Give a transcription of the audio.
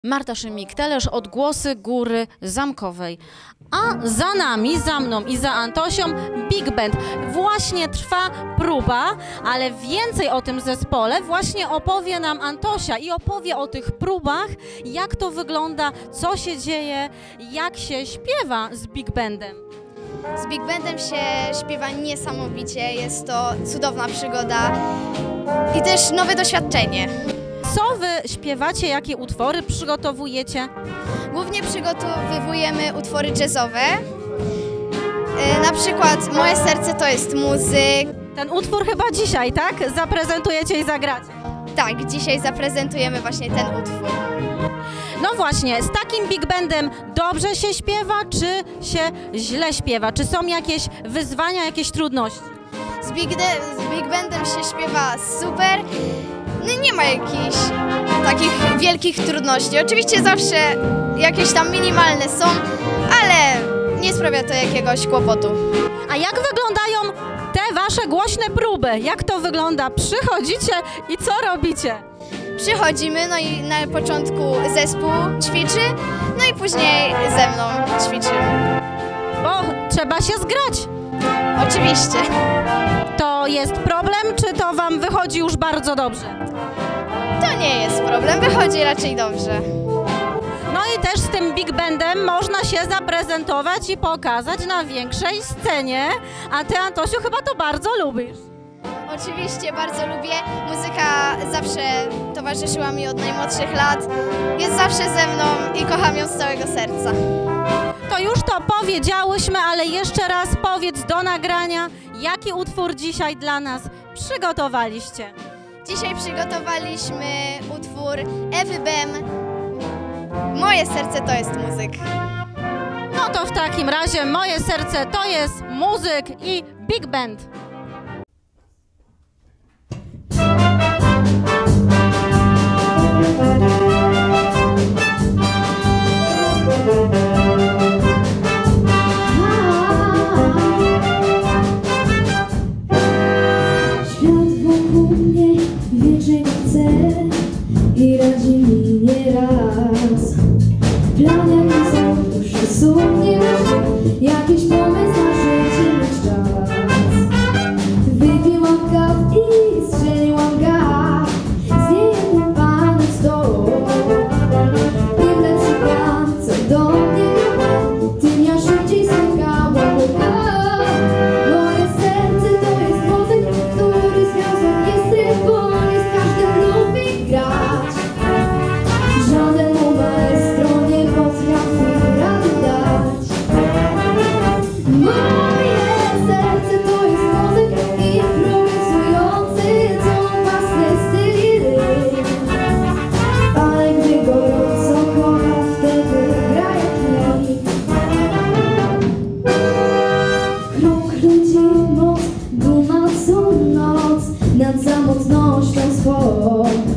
Marta Szymik-Telesz, Odgłosy Góry Zamkowej. A za nami, za mną i za Antosią Big Band. Właśnie trwa próba, ale więcej o tym zespole właśnie opowie nam Antosia i opowie o tych próbach, jak to wygląda, co się dzieje, jak się śpiewa z Big Bandem. Z Big Bandem się śpiewa niesamowicie, jest to cudowna przygoda i też nowe doświadczenie. Co wy śpiewacie, jakie utwory przygotowujecie? Głównie przygotowujemy utwory jazzowe, na przykład Moje serce to jest muzyk. Ten utwór chyba dzisiaj, tak? Zaprezentujecie i zagracie. Tak, dzisiaj zaprezentujemy właśnie ten utwór. No właśnie, z takim Big Bandem dobrze się śpiewa, czy się źle śpiewa? Czy są jakieś wyzwania, jakieś trudności? Z Big Bandem się śpiewa super, no nie ma jakichś takich wielkich trudności. Oczywiście zawsze jakieś tam minimalne są, ale nie sprawia to jakiegoś kłopotu. A jak wyglądają te wasze głośne próby? Jak to wygląda? Przychodzicie i co robicie? Przychodzimy, no i na początku zespół ćwiczy, no i później ze mną ćwiczymy. Bo trzeba się zgrać. Oczywiście. To jest problem, czy to wam wychodzi już bardzo dobrze? To nie jest problem, wychodzi raczej dobrze. No i też z tym Big Bandem można się zaprezentować i pokazać na większej scenie, a ty, Antosiu, chyba to bardzo lubisz. Oczywiście, bardzo lubię. Muzyka zawsze towarzyszyła mi od najmłodszych lat. Jest zawsze ze mną i kocham ją z całego serca. To już to powiedziałyśmy, ale jeszcze raz powiedz do nagrania, jaki utwór dzisiaj dla nas przygotowaliście. Dzisiaj przygotowaliśmy utwór Ewy Bem. Moje serce to jest muzyk. No to w takim razie Moje serce to jest muzyk i Big Band. I radzi mi nieraz. Plan jaki są przesuniesz, jakiś pomysł na życie mieć czas. Wypiłam kaw i strzeliłam gaz, z niej pan stół. Tym lepszy plan, co do mnie tym ja szybciej skakałam. Moje serce to jest muzyk, który związek jest tylko. Żaden maestro nie potrafi rady dać. Moje serce to jest muzyk improwizujący tą własne styly. Ale gdy gorąco kocha, wtedy gra jak nikt. W krąg leci moc, duma co noc nad samotnością swą.